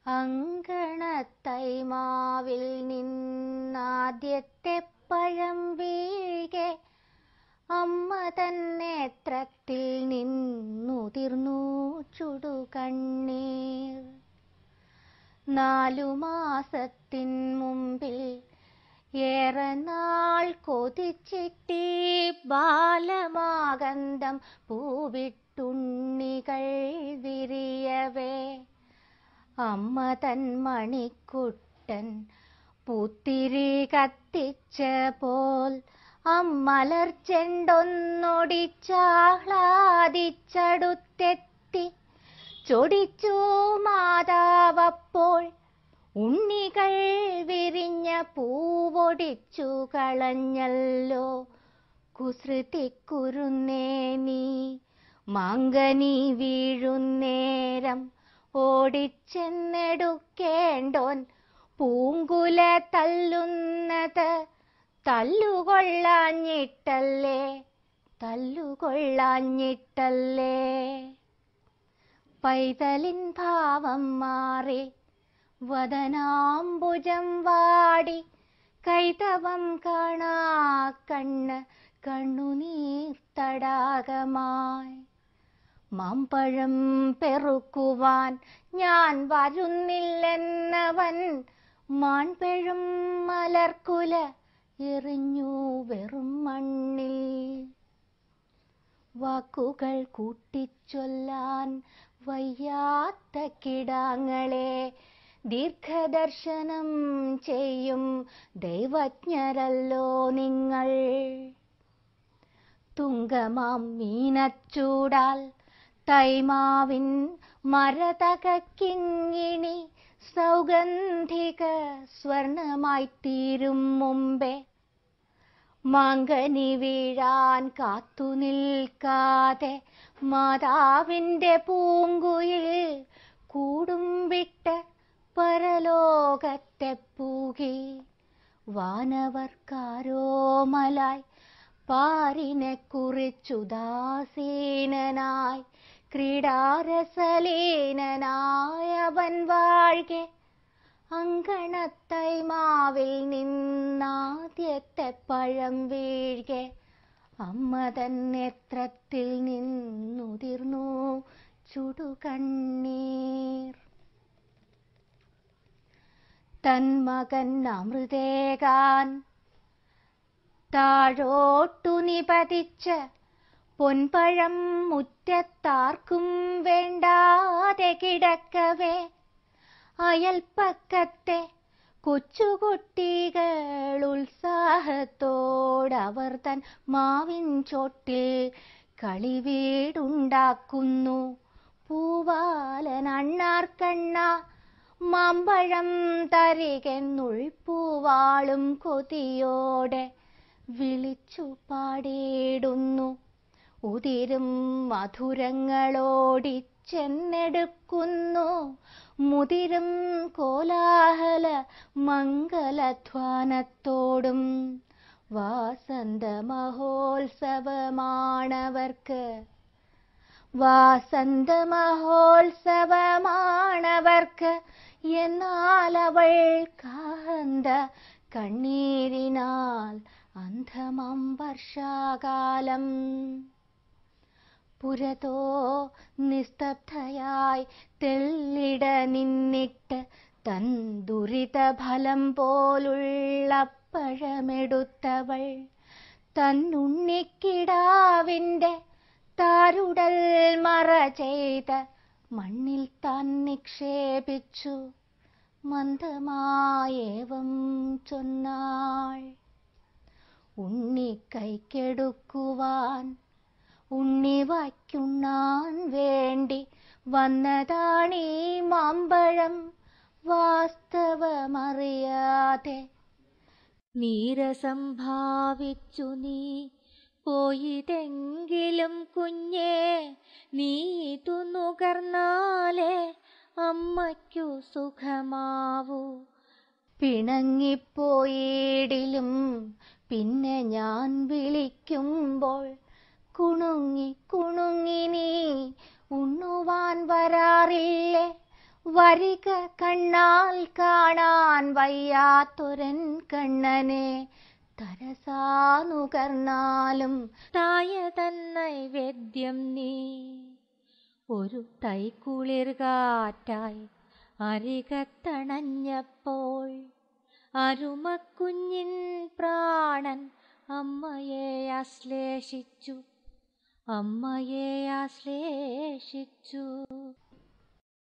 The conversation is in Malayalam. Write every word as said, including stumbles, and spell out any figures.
അങ്കണത്തൈമാവിൽ നിന്നാദ്യത്തെ പഴം വീഴെ അമ്മ തൻ നേത്രത്തിൽ നിന്നുതിർന്നു ചുടുകണ്ണീർ. നാലു മാസത്തിൻ മുമ്പിൽ ഏറെ നാൾ കൊതിച്ചിട്ടീ ബാലമാകന്തം പൂവിട്ടുണ്ണികൾ വിരിയവേ അമ്മ തൻ മണിക്കുട്ടൻ പൂത്തിരി കത്തിച്ച പോൽ അമ്മലർ ചെണ്ടൊന്നൊടിച്ചാഹ്ലാദിച്ചടുത്തെത്തി. ചൊടിച്ചു മാതാവപ്പോൾ ഉണ്ണികൾ വിരിഞ്ഞ പൂവൊടിച്ചു കളഞ്ഞല്ലോ. കുസൃതിക്കുരുന്നേ നീ മാങ്കനി വീഴുന്നേരം ഓടിച്ചെന്നെടുക്കേണ്ടോൻ പൂങ്കുല തല്ലുന്നത് തല്ലുകൊള്ളാഞ്ഞിട്ടല്ലേ തല്ലുകൊള്ളാഞ്ഞിട്ടല്ലേ. പൈതലിൻ ഭാവം മാറി വദനാംബുജം വാടി കൈതവം കാണാ കണ്ണ് കണ്ണുനീർ തടാകമായി. മാമ്പഴം പെറുക്കുവാൻ ഞാൻ വരുന്നില്ലെന്നവൻ മാൺപെഴും മലർക്കുല എറിഞ്ഞു വെറും മണ്ണിൽ. വാക്കുകൾ കൂട്ടിച്ചൊല്ലാൻ വയ്യാത്ത കിടാങ്ങളെ ദീർഘദർശനം ചെയ്യും ദൈവജ്ഞരല്ലോ നിങ്ങൾ. തുങ്കമാം മീനച്ചൂടാൽ തൈമാവിൻ മരതകിങ്ങിണി സൗഗന്ധിക സ്വർണമായിത്തീരും മുമ്പേ മാങ്കനി വീഴാൻ കാത്തു നിൽക്കാതെ മാതാവിൻ്റെ പൂങ്കുയിൽ കൂടും വിട്ട് പരലോകത്തെ പൂകി. വാനവർക്കാരോമലായി പാരിനെ കുറിച്ചുദാസീനനായി ക്രീഡാരസലീനനായവൻ വാഴ്കെ അങ്കണത്തൈമാവിൽ നിന്നാദ്യത്തെ പഴം വീഴ്കെ അമ്മ തൻ നേത്രത്തിൽ നിന്നുതിർന്നു ചുടുകണ്ണീർ. തൻ മകൻ അമൃതേകാൻ താഴോട്ടു നിപതിച്ച് പൊൻപഴം മുറ്റത്താർക്കും വേണ്ടാതെ കിടക്കവേ അയൽപ്പക്കത്തെ കൊച്ചുകുട്ടികൾ ഉത്സാഹത്തോടവർ തൻ മാവിൻ ചോട്ടിൽ കളിവീടുണ്ടാക്കുന്നു. പൂവാലൻ അണ്ണാർക്കണ്ണ മാമ്പഴം തരികെന്നുൾപ്പൂവാളും കൊതിയോടെ വിളിച്ചു പാടിയിടുന്നു. ഉതിരും മധുരങ്ങളോടിച്ചെന്നെടുക്കുന്നു മുതിരും കോലാഹല മംഗലധ്വാനത്തോടും. വാസന്ത മഹോത്സവമാണവർക്ക് വാസന്ത മഹോത്സവമാണവർക്ക് എന്നാൽ അവൾ കാന്ത കണ്ണീരിനാൽ അന്ധമം വർഷാകാലം. പുരതോ നിസ്തബ്ധയായി തെല്ലിട നിന്നിട്ട് തൻ ദുരിതഫലം പോലുള്ള പഴമെടുത്തവൾ തന്നുണ്ണിക്കിടാവിൻ്റെ താരുടൽ മറ ചെയ്ത് മണ്ണിൽ താൻ നിക്ഷേപിച്ചു. മന്ദമായേവം ചൊന്നാൾ, ഉണ്ണി കൈക്കെടുക്കുവാൻ ഉണ്ണി വായ്ക്കുണ്ണാൻ വേണ്ടി വന്നതാണീ മാമ്പഴം വാസ്തവമറിയാതെ. നീരസം ഭാവിച്ചു നീ പോയിതെങ്കിലും കുഞ്ഞേ, നീ തുന്നുകർന്നാലേ അമ്മയ്ക്കു സുഖമാവൂ. പിണങ്ങിപ്പോയിടിലും പിന്നെ ഞാൻ വിളിക്കുമ്പോൾ കുണുങ്ങി കുണുങ്ങി നീ ഉണ്ണുവാൻ വരാറില്ലേ? വരിക കണ്ണാൽ കാണാൻ വയ്യാത്തൊരൻ കണ്ണനെ തരസാനുകർന്നാലും തായ തന്നൈവേദ്യം നീ. ഒരു തൈക്കുളിർ കാറ്റായി അരികത്തണഞ്ഞപ്പോൾ അരുമക്കുഞ്ഞിൻ പ്രാണൻ അമ്മയെ ആശ്ലേഷിച്ചു, അമ്മയെ ആശ്ലേഷിച്ചു.